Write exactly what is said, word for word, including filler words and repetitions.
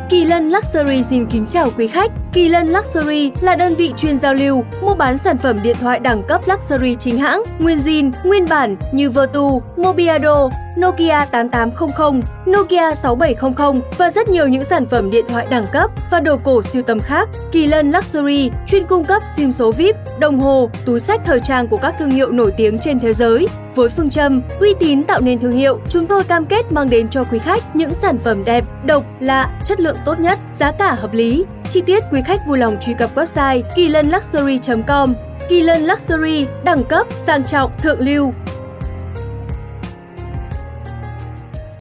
Kỳ Lân Luxury xin kính chào quý khách. Kỳ Lân Luxury là đơn vị chuyên giao lưu, mua bán sản phẩm điện thoại đẳng cấp Luxury chính hãng, nguyên zin, nguyên bản như Vertu, Mobiado, Nokia tám tám không không, Nokia sáu bảy không không và rất nhiều những sản phẩm điện thoại đẳng cấp và đồ cổ sưu tầm khác. Kỳ Lân Luxury chuyên cung cấp sim số vi ai pi, đồng hồ, túi xách thời trang của các thương hiệu nổi tiếng trên thế giới. Với phương châm uy tín tạo nên thương hiệu, chúng tôi cam kết mang đến cho quý khách những sản phẩm đẹp, độc, lạ, chất lượng tốt nhất, giá cả hợp lý. Chi tiết quý khách vui lòng truy cập website kỳ lân luxury chấm com. Kỳ Lân Luxury, đẳng cấp, sang trọng, thượng lưu.